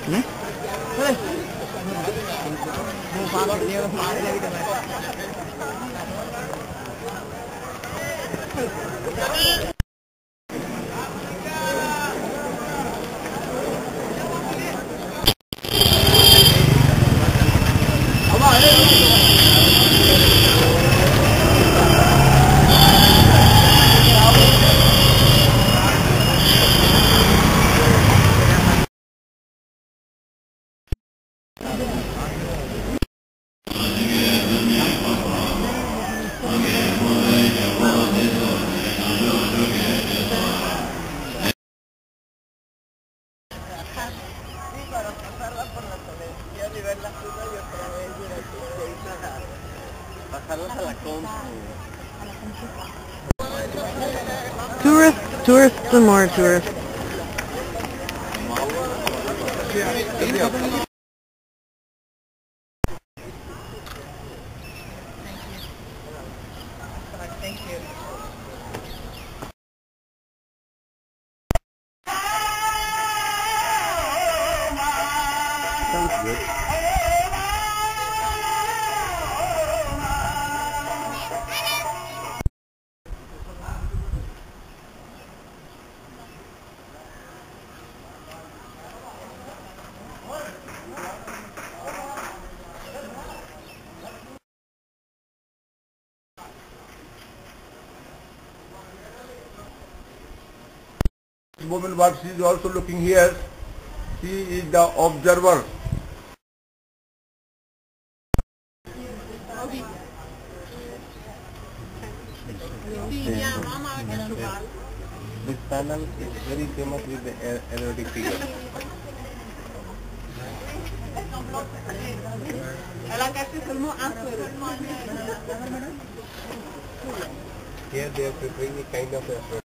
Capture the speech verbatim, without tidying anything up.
Hmm? Tourists, tourists, and more tourists. Thank you. Sounds good. Woman, what she is also looking here, she is the observer. This panel is very famous with the erotic figure. Here they are preparing a kind of a